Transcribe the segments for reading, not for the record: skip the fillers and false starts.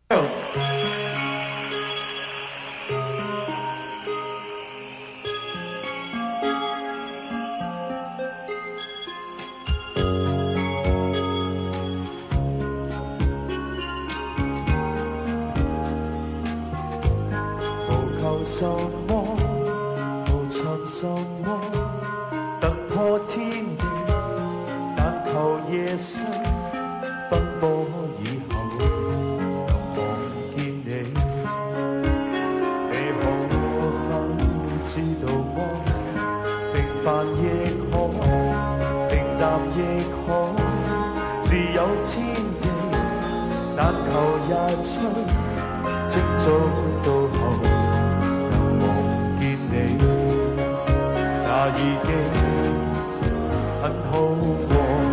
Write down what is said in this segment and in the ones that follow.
什么，無尋什麼，突破天地，但求夜深奔波以後，能望見你。你可否知道麼？平凡亦可，平淡亦可，自有天地，但求日出，清早到後。 已經很好過，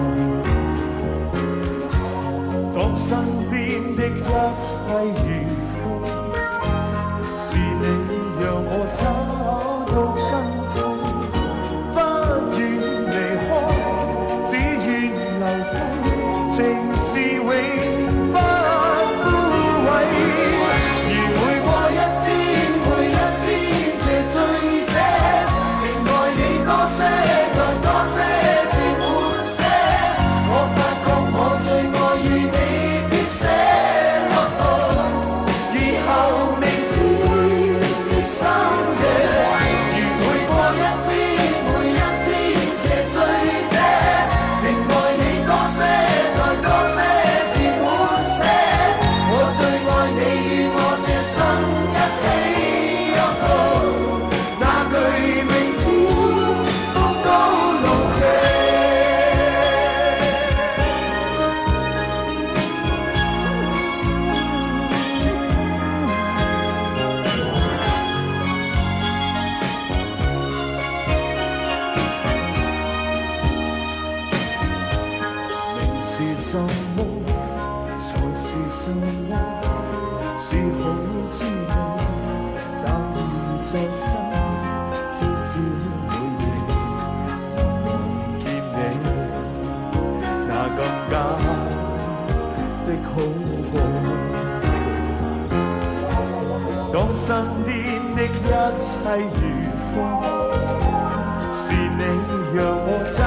當身邊的一切如風，是你讓我找到根痛，不願離開，只願留低，情是永不枯萎。如每過一天，每一天，這醉者。 多些，再多些，至滿些。我發覺我最愛與你別捨。以後明天的深夜，如每過一天，每一天，這醉者，仍愛你多些，再多些，至滿些。我最愛你與我這生一起，那句明天。 什麼才是什麼？是好滋味，但如在生，至少每夜能望見你，那更加的好過。當身邊的一切如風，是你讓我。